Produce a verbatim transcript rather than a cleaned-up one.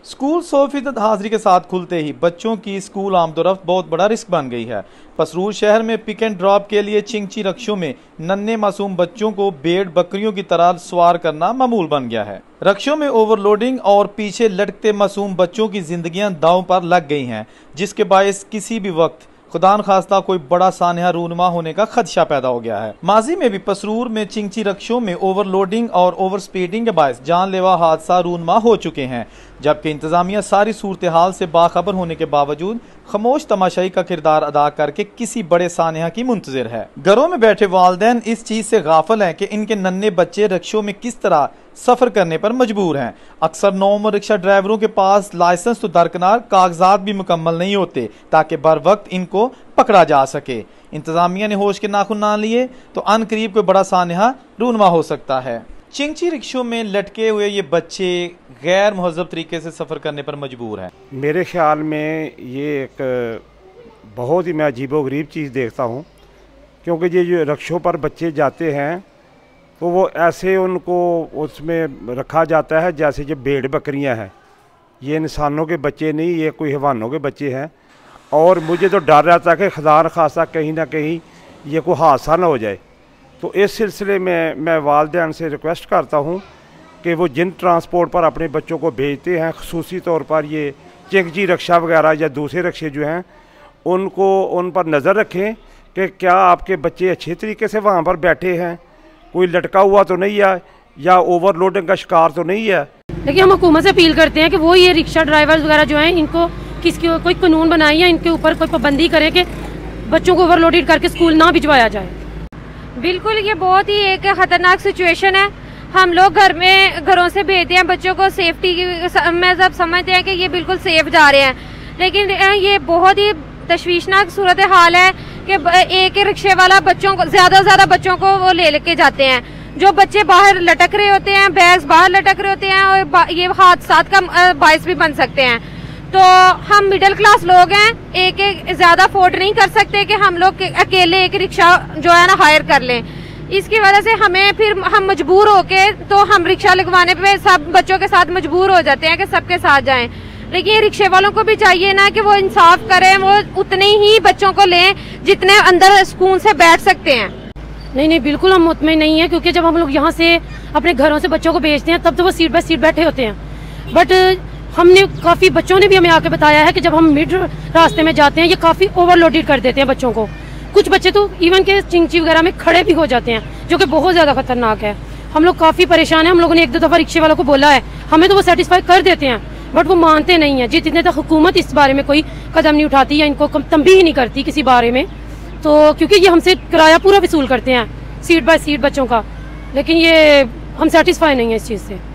School सौ फीसद हाजिरी के साथ खुलते ही बच्चों की स्कूल आमदोरफ्त बहुत बड़ा रिस्क बन गई है। पसरूर शहर में पिक एंड ड्रॉप के लिए चिंची रक्षों में नन्हे मासूम बच्चों को भेड़ बकरियों की तरह सवार करना मामूल बन गया है। रक्षों में ओवरलोडिंग और पीछे लटकते मासूम बच्चों की जिंदगियां दांव पर लग गई हैं, जिसके बायस किसी भी वक्त खुदा न खास्ता कोई बड़ा सानहा रूनमा होने का खदशा पैदा हो गया है। माजी में भी पसरूर में चिंची रक्षों में ओवरलोडिंग और ओवर स्पीडिंग के बायस जानलेवा हादसा रूनमा हो चुके हैं, जबकि इंतजामिया सारी सूरत हाल से बाखबर होने के बावजूद खामोश तमाशाई का किरदार अदा करके किसी बड़े सानहा की मुंतजिर है। घरों में बैठे वालिदैन इस चीज से गाफिल हैं कि इनके नन्हे बच्चे रिक्शों में किस तरह सफर करने पर मजबूर हैं। अक्सर नौम रिक्शा ड्राइवरों के पास लाइसेंस तो दरकिनार कागजात भी मुकम्मल नहीं होते ताकि बर वक्त इनको पकड़ा जा सके। इंतजामिया ने होश के नाखून ना लिए तो अन करीब कोई बड़ा सानहा रूनमा हो सकता है। चिंची रिक्शों में लटके हुए ये बच्चे गैर महज़ब तरीके से सफ़र करने पर मजबूर हैं। मेरे ख्याल में ये एक बहुत ही मैं अजीबोगरीब चीज़ देखता हूँ, क्योंकि ये जो रिक्शों पर बच्चे जाते हैं तो वो ऐसे उनको उसमें रखा जाता है जैसे जो भेड़ बकरियाँ हैं। ये इंसानों के बच्चे नहीं, ये कोई हैवानों के बच्चे हैं। और मुझे तो डर रहता है कि खुदा न खास्ता कहीं ना कहीं ये कोई हादसा ना हो जाए। तो इस सिलसिले में मैं वालिदैन से रिक्वेस्ट करता हूँ कि वो जिन ट्रांसपोर्ट पर अपने बच्चों को भेजते हैं, ख़ुसूसी तौर पर ये चिंची रिक्शा वगैरह या दूसरे रिक्शे जो हैं, उनको उन पर नज़र रखें कि क्या आपके बच्चे अच्छे तरीके से वहाँ पर बैठे हैं, कोई लटका हुआ तो नहीं है या ओवरलोडिंग का शिकार तो नहीं है। लेकिन हम हुकूमत से अपील करते हैं कि वो ये रिक्शा ड्राइवर्स वगैरह जो हैं, इनको किसकी कोई कानून बनाए या इनके ऊपर कोई पाबंदी करे कि बच्चों को ओवरलोडेड करके स्कूल ना भिजवाया जाए। बिल्कुल, ये बहुत ही एक खतरनाक सिचुएशन है। हम लोग घर में घरों से भेजते हैं बच्चों को सेफ्टी की, में जब समझते हैं कि ये बिल्कुल सेफ जा रहे हैं, लेकिन ये बहुत ही तशवीशनाक सूरत हाल है कि एक रिक्शे वाला बच्चों को ज्यादा ज्यादा बच्चों को वो ले लेके जाते हैं। जो बच्चे बाहर लटक रहे होते हैं, बैग्स बाहर लटक रहे होते हैं और ये हादसात का बायस भी बन सकते हैं। तो हम मिडिल क्लास लोग हैं, एक एक ज्यादा अफोर्ड नहीं कर सकते कि हम लोग अकेले एक रिक्शा जो है ना हायर कर लें। इसकी वजह से हमें फिर हम मजबूर होके तो हम रिक्शा लगवाने पे सब बच्चों के साथ मजबूर हो जाते हैं कि सबके साथ जाएं। लेकिन ये रिक्शे वालों को भी चाहिए ना कि वो इंसाफ करें, वो उतने ही बच्चों को लें जितने अंदर सुकून से बैठ सकते हैं। नहीं नहीं, बिल्कुल हम मुतमईन नहीं है, क्योंकि जब हम लोग यहाँ से अपने घरों से बच्चों को भेजते हैं तब तो वो सीट बाय सीट बैठे होते हैं। बट हमने काफ़ी बच्चों ने भी हमें आके बताया है कि जब हम मिड रास्ते में जाते हैं ये काफ़ी ओवरलोडेड कर देते हैं बच्चों को। कुछ बच्चे तो इवन के चिंची वगैरह में खड़े भी हो जाते हैं, जो कि बहुत ज़्यादा खतरनाक है। हम लोग काफ़ी परेशान हैं। हम लोगों ने एक दो दफ़ा रिक्शे वालों को बोला है, हमें तो वो सेटिस्फाई कर देते हैं, बट वो मानते नहीं है। जितने तक हुकूमत इस बारे में कोई कदम नहीं उठाती या इनको तंबीह नहीं करती किसी बारे में, तो क्योंकि ये हमसे किराया पूरा वसूल करते हैं सीट बाय सीट बच्चों का, लेकिन ये हम सेटिस्फाई नहीं है इस चीज़ से।